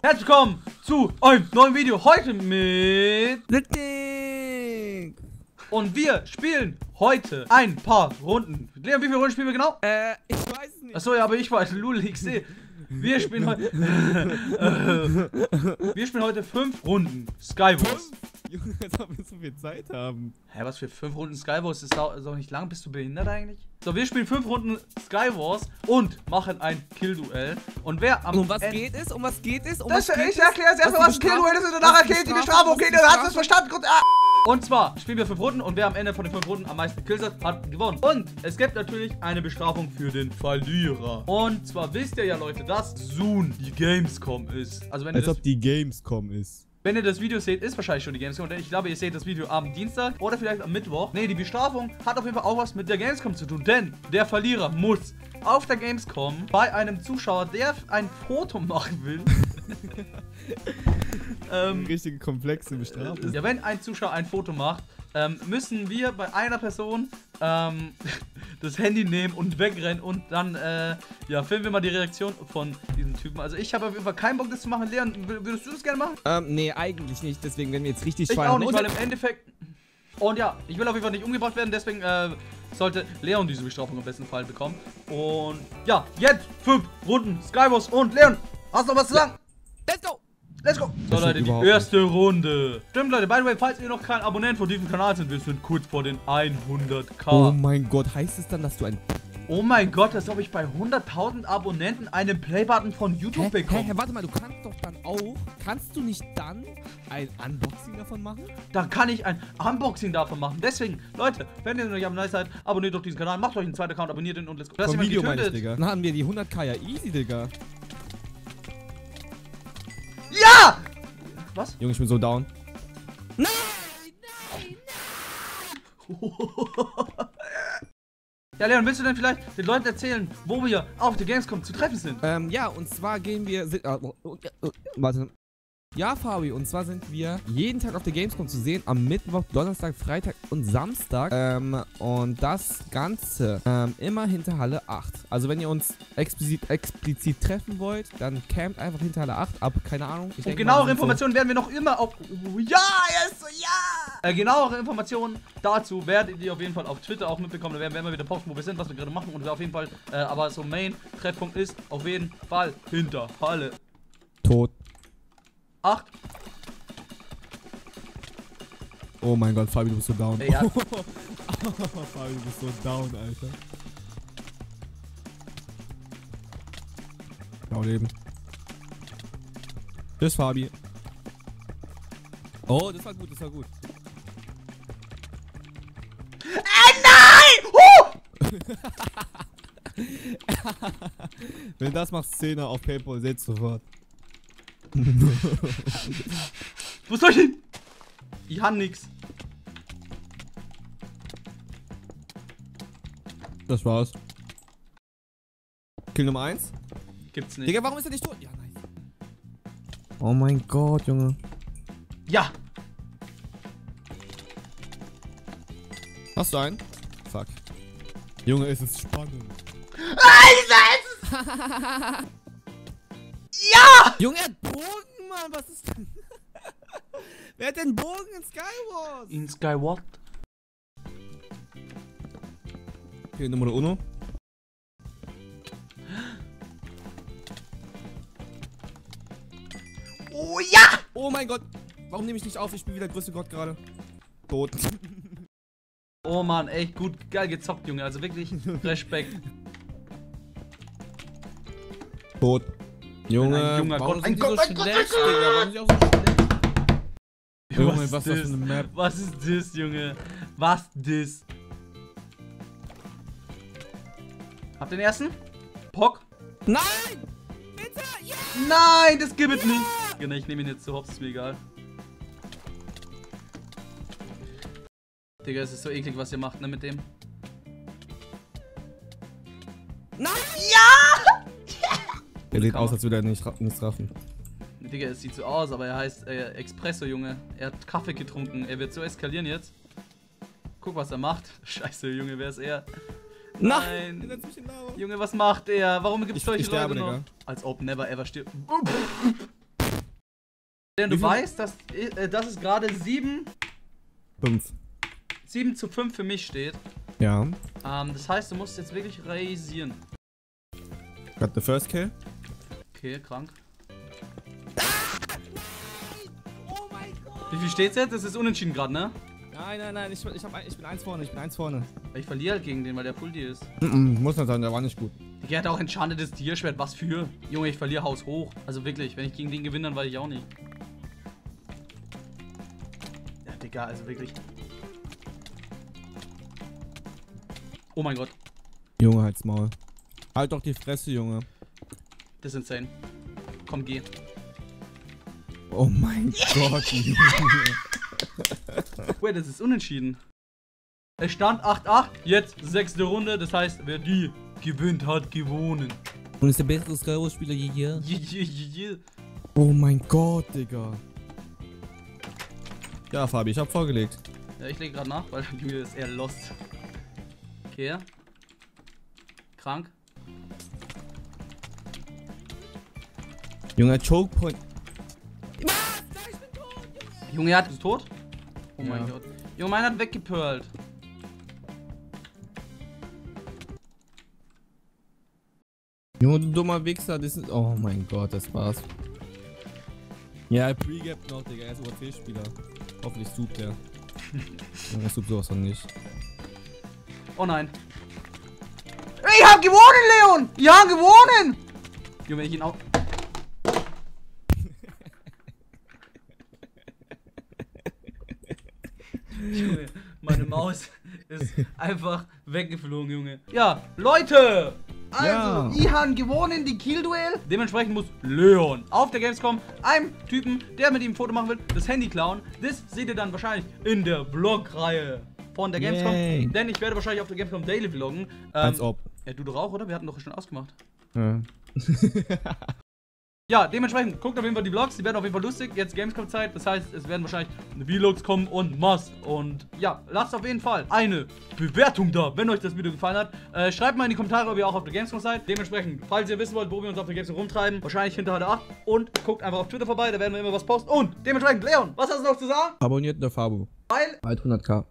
Herzlich willkommen zu einem neuen Video. Heute mit Litting. Und wir spielen heute ein paar Runden. Leon, wie viele Runden spielen wir genau? Ich weiß es nicht. Achso, ja, aber ich weiß, Lul, ich sehe. Wir spielen heute. Wir spielen heute 5 Runden Skywars. Junge, als ob wir so viel Zeit haben. Hä, was für 5 Runden Skywars? Ist doch nicht lang. Bist du behindert eigentlich? So, wir spielen 5 Runden Skywars und machen ein Kill-Duell. Und wer am Um was geht es? Um was geht es? Ich erkläre jetzt erstmal, was ein Kill-Duell ist und danach erklärt die Bestrafung. Okay, du hast es verstanden. Gut, Und zwar spielen wir 5 Runden und wer am Ende von den 5 Runden am meisten Kills hat gewonnen. Und es gibt natürlich eine Bestrafung für den Verlierer. Und zwar wisst ihr ja, Leute, dass soon die Gamescom ist. Also wenn als ob die Gamescom ist. Wenn ihr das Video seht, ist wahrscheinlich schon die Gamescom. Denn ich glaube, ihr seht das Video am Dienstag oder vielleicht am Mittwoch. Ne, die Bestrafung hat auf jeden Fall auch was mit der Gamescom zu tun. Denn der Verlierer muss auf der Gamescom bei einem Zuschauer, der ein Foto machen will. Richtige komplexe Bestrafung. Ja, wenn ein Zuschauer ein Foto macht, müssen wir bei einer Person das Handy nehmen und wegrennen und dann ja, filmen wir mal die Reaktion von diesem Typen. Also ich habe auf jeden Fall keinen Bock, das zu machen. Leon, würdest du das gerne machen? Nee, eigentlich nicht. Deswegen werden wir jetzt richtig Ich auch nicht, weil im Endeffekt... Und ja, ich will auf jeden Fall nicht umgebracht werden, deswegen sollte Leon diese Bestrafung im besten Fall bekommen. Und ja, jetzt 5 Runden Skywars und Leon, hast du noch was zu sagen? Let's go! Let's go! So Leute, die erste Runde. Stimmt Leute, by the way, falls ihr noch kein Abonnent von diesem Kanal sind, wir sind kurz vor den 100k. Oh mein Gott, heißt es dann, dass du ein... Oh mein Gott, als ob ich bei 100.000 Abonnenten einen Playbutton von YouTube bekomme. Hä, warte mal, du kannst doch dann auch... Kannst du nicht dann ein Unboxing davon machen? Dann kann ich ein Unboxing davon machen. Deswegen, Leute, wenn ihr noch nicht am Nice seid, abonniert doch diesen Kanal, macht euch einen zweiten Account, abonniert den und let's go. Das Video meine ich, Digga. Dann haben wir die 100k ja easy, Digga. Ja! Was? Junge, ich bin so down. Nein! Ja, Leon, willst du denn vielleicht den Leuten erzählen, wo wir auf der Gamescom zu treffen sind? Ja, und zwar gehen wir... warte. Ja, Fabi, und zwar sind wir jeden Tag auf der Gamescom zu sehen, am Mittwoch, Donnerstag, Freitag und Samstag. Und das Ganze immer hinter Halle 8. Also wenn ihr uns explizit treffen wollt, dann campt einfach hinter Halle 8 ab, keine Ahnung. Und genauere Informationen werden wir noch immer auf... Ja, yes, ja! Genauere Informationen dazu werdet ihr auf jeden Fall auf Twitter auch mitbekommen. Da werden wir immer wieder posten, wo wir sind, was wir gerade machen. Und wir auf jeden Fall, aber so Main-Treffpunkt ist auf jeden Fall hinter Halle. Tot. 8. Oh mein Gott, Fabi, du bist so down. Ey, ja. Fabi, du bist so down, Alter. Genau leben. Tschüss, Fabi. Oh, das war gut, das war gut. Nein! Wenn das macht Szene auf PayPal, seht sofort. Wo soll ich hin? Ich habe nix. Das war's. Kill Nummer 1. Gibt's nicht. Digga, warum ist er nicht tot? Ja, nice. Oh mein Gott, Junge. Ja. Hast du einen? Fuck. Junge, es ist spannend. Ja! Junge, er hat Bogen, Mann. Was ist denn? Wer hat denn Bogen in Skywars? In Skyward? Okay, Nummer uno. Oh ja! Oh mein Gott. Warum nehme ich nicht auf? Ich bin wieder größte Gott gerade. Tot. Oh Mann, echt gut, geil gezockt, Junge. Also wirklich Respekt. Tot. Junge, Ein junger warum Gott. sind Ein die Gott, so ein Gott, schlecht, ein Digga? Warum sind die auch so schlecht? Junge, was ist das für eine Map? Was ist das, Junge? Was das? Habt ihr den ersten? Pock? Nein! Bitte! Ja! Nein, das gibt es nicht. Genau, ich nehme ihn jetzt zu Hops, ist mir egal. Digga, es ist so eklig, was ihr macht, ne, mit dem. Nein! Ja! Er sieht aus, als würde er nichts raffen. Digga, es sieht so aus, aber er heißt Espresso, Junge. Er hat Kaffee getrunken. Er wird so eskalieren jetzt. Guck, was er macht. Scheiße, Junge, wer ist er? Nein. Junge, was macht er? Warum gibt es solche Leute noch? Digga. Als ob never ever stirbt. Denn du weißt, dass es gerade 7 zu 5 für mich steht. Ja. Das heißt, du musst jetzt wirklich rasieren. Got the first kill. Okay, krank. Wie viel steht's jetzt? Das ist unentschieden gerade, ne? Nein, ich bin eins vorne, Ich verliere halt gegen den, weil der Full Deal ist. Muss nicht sein, der war nicht gut. Der hat auch enchantetes Tierschwert, was für? Junge, ich verliere Haus hoch. Also wirklich, wenn ich gegen den gewinne, dann weiß ich auch nicht. Ja, Digga, also wirklich. Oh mein Gott. Junge, halt's Maul. Halt doch die Fresse, Junge. Das ist insane. Komm, geh. Oh mein Gott, Junge. Wait, das ist unentschieden. Es stand 8-8, jetzt 6. Runde, das heißt, wer die gewinnt, hat gewonnen. Und ist der bessere Skyro-Spieler hier? Yeah. Oh mein Gott, Digga. Ja, Fabi, ich hab vorgelegt. Ja, ich lege gerade nach, weil Junge ist eher lost. Okay. Krank. Junge, Chokepoint. Junge, er ist tot? Oh Ja. mein Gott. Junge, meiner hat weggepurlt. Junge, du dummer Wichser, das ist. Oh mein Gott, das war's. Ja, Pre-Gap noch, Digga, er ist OC-Spieler. Hoffentlich sucht er. Er sucht sowas von nicht. Oh nein. Ich hab gewonnen, Leon! Wir haben gewonnen! Junge, wenn ich ihn auch. Junge, meine Maus ist einfach weggeflogen, Junge. Ja, Leute! Also, Ja. Ihan gewonnen, die Kill-Duell. Dementsprechend muss Leon auf der Gamescom einem Typen, der mit ihm ein Foto machen will, das Handy klauen. Das seht ihr dann wahrscheinlich in der Vlog-Reihe von der Gamescom. Yay. Denn ich werde wahrscheinlich auf der Gamescom Daily vloggen. Als ob. Ja, du doch auch, oder? Wir hatten doch schon ausgemacht. Ja. Ja, dementsprechend guckt auf jeden Fall die Vlogs, die werden auf jeden Fall lustig. Jetzt Gamescom-Zeit, das heißt, es werden wahrscheinlich Vlogs kommen und Must. Und ja, lasst auf jeden Fall eine Bewertung da, wenn euch das Video gefallen hat. Schreibt mal in die Kommentare, ob ihr auch auf der Gamescom seid. Dementsprechend, falls ihr wissen wollt, wo wir uns auf der Gamescom rumtreiben, wahrscheinlich hinter der 8. Und guckt einfach auf Twitter vorbei, da werden wir immer was posten. Und dementsprechend, Leon, was hast du noch zu sagen? Abonniert der Fabo. Weil Bald 100k.